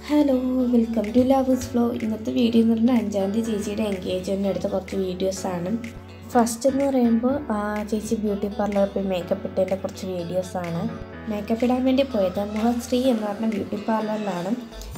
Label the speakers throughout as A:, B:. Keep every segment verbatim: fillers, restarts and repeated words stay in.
A: Hello welcome to lovers vlog. ഇന്നത്തെ video എന്ന് പറഞ്ഞാൽ അഞ്ചാം തീയതി ചേച്ചിയുടെ എൻഗേജ്മെൻറ്റ് എടുത്ത കുറച്ച് വീഡിയോസാണ്. ഫസ്റ്റ് എന്ന് പറയുമ്പോൾ ചേച്ചി ബ്യൂട്ടി പാർലറിൽ പോയി മേക്കപ്പ് ഇട്ടതിൻ്റെ കുറച്ച് വീഡിയോസാണ്. മേക്കപ്പ് ഇടാൻ വേണ്ടി പോയത് മുഖശ്രീ എന്ന് പറഞ്ഞ ബ്യൂട്ടി പാർലറിലാണ്.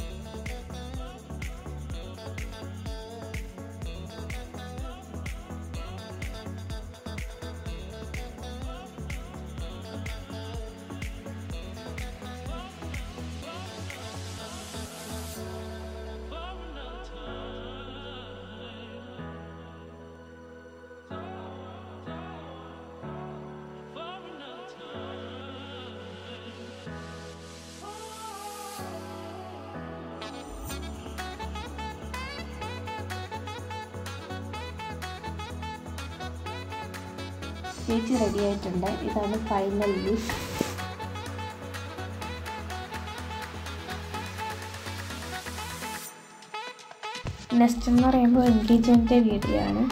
A: ചേച്ചി റെഡി ആയിട്ടുണ്ട്. ഇതാണ് ഫൈനൽ ലുക്ക്. നെക്സ്റ്റ് എന്ന് പറയുമ്പോൾ എൻഗേജ്മെൻറ്റ് വീഡിയോ ആണ്.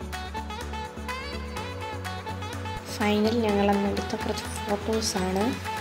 A: ഫൈനൽ ഞങ്ങളന്ന് എടുത്ത കുറച്ച് ഫോട്ടോസാണ്.